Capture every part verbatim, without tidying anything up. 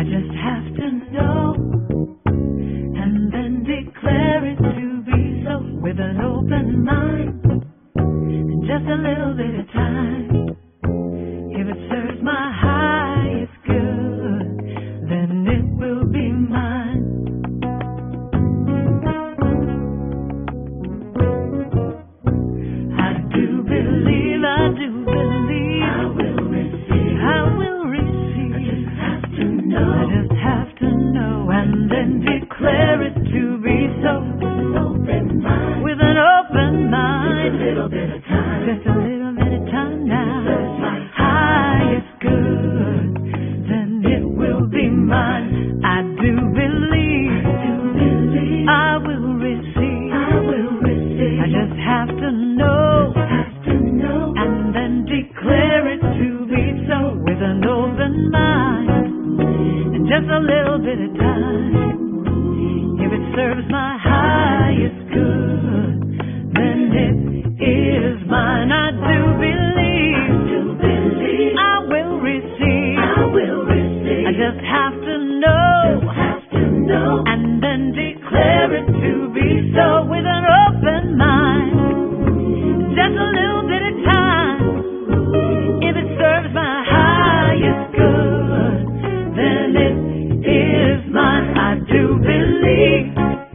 I just have to know and then declare it to be so with an open mind and just a little bit of time. If it serves my highest good, then it will be mine. I do believe, I do believe I will receive, I will receive. I just have to know, I just have to know and then declare it to be so with an open mind, with an open mind, just a little bit of time, just a little bit of time now. Highest good, then it will be mine. I do believe, I do believe I will receive, I will receive. I just have to know, have to know and then declare it to be so with an open mind and just a little bit of time. If it serves my highest good, then it is mine. I do believe, I do believe I will receive, I will receive. I just have to know, just have to know and then declare it to be so with an open mind. Just a little bit of time. If it serves my highest good, then it is mine. I do believe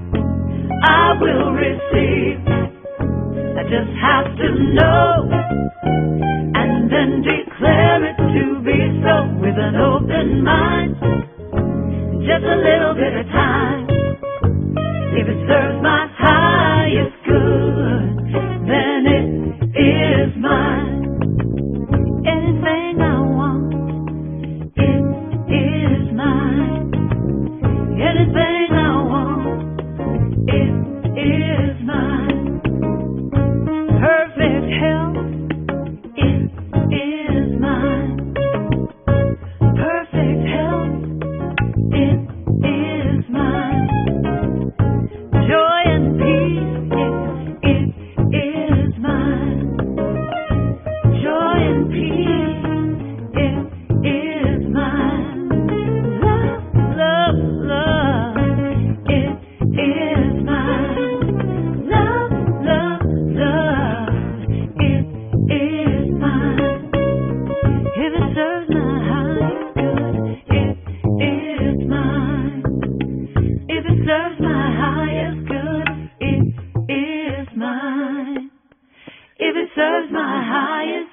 I will receive. I just have to know and then declare it to be so with an open mind. Just a little bit of time. If it serves my highest good, then it is mine. Anything I want, it is mine. Anything I want, it is mine. Perfect health, it is mine. Perfect health, it is mine. Joy and peace, it, it is mine. Joy and peace, it is mine. Love, love, love, it is mine. Love, love, love, it is mine. If it serves my highest good, it is mine. If it serves my highest good, it is mine. If it serves my highest